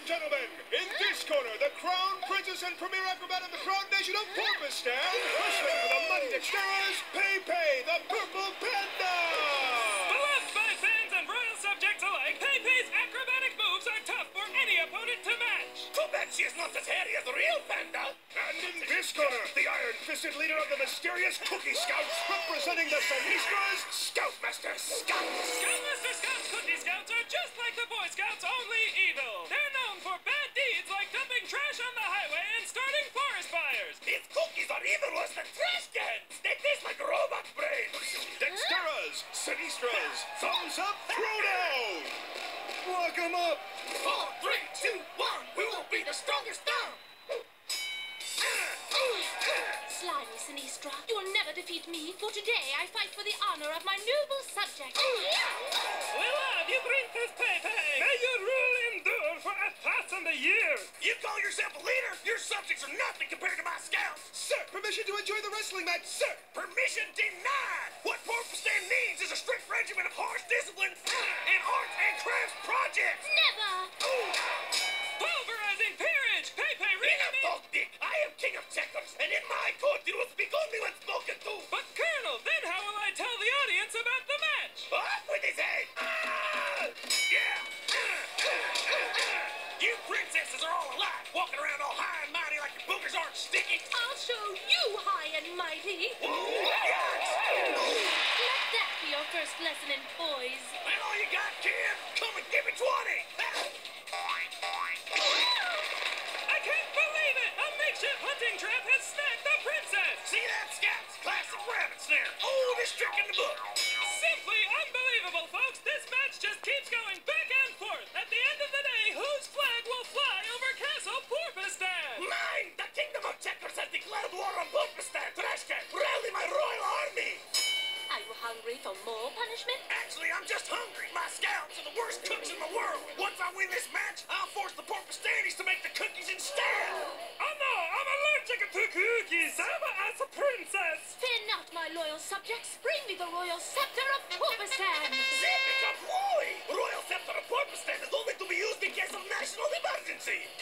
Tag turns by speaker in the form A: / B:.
A: gentlemen, in this corner, the Crown Princess and Premier Acrobat of the Crown Nation of Poipestan, wrestling for the mighty Dexteras, the Purple Panda!
B: Beloved by fans and royal subjects alike, Pei's acrobatic moves are tough for any opponent to match.
C: Too bad she is not as hairy as the real Panda.
A: And in this corner, the iron-fisted leader of the mysterious Cookie Scouts, representing the Sinistras, Scoutmaster Scott!
B: Scoutmaster Scott's Cookie Scouts are just like the Boy Scouts, only evil. They're known for bad deeds like dumping trash on the highway and starting forest fires.
C: These cookies are even worse than trash cans. They taste like robot brains.
A: Dexteras, Sinistras, thumbs up, throw down! Lock 'em up!
C: 4, 3, 2, 1. We will be the strongest now.
D: Slimy Sinistra, you will never defeat me, for today I fight for the honor of my noble subject.
B: We love you, Princess Pei. May your rule endure for 1,000 years.
C: You call yourself a leader? Your subjects are nothing compared to my scouts.
A: Sir, permission to enjoy the wrestling match, sir!
C: Permission denied. What Poipestan needs is a strict regimen of harsh discipline and arts and crafts projects.
D: Never!
B: Pulverizing peerage. Pei, read
C: Enough
B: me.
C: talk, Dick. I am king of checkers, and in my court you will speak only when spoken to.
B: But Colonel, then how will I tell the audience about the match?
C: Off with his head! Yeah! You princesses are all alive, walking around all high and mighty like your boogers aren't sticky.
D: I'll show you high and mighty.
C: Whoa,
D: Let that be your first lesson in poise.
C: and all you got, kid? Come and give me 20!
B: I can't believe it! A makeshift hunting trap has snagged the princess!
C: See that, Scouts? Classic rabbit snare. Oldest trick in the book.
B: Simply unbelievable, folks! This match just keeps going back and forth! At the end of the day, whose flag will fly over Castle Poipestan?
C: Mine! The Kingdom of Checkers has declared war on Poipestan! Trashcan, rally my royal army!
D: Are you hungry for more punishment?
C: Actually, I'm just hungry. My scouts are the worst cooks in the world. Once I win this match, I'll force the Poipestanese to make the cookies instead.
B: Oh no! I'm allergic to cookies! I'm as a princess!
D: Fear not, my loyal subjects. Bring me the royal scepter of Poipestan.
C: Zip it up, Roy! Royal scepter of Poipestan is only to be used in case of national emergency.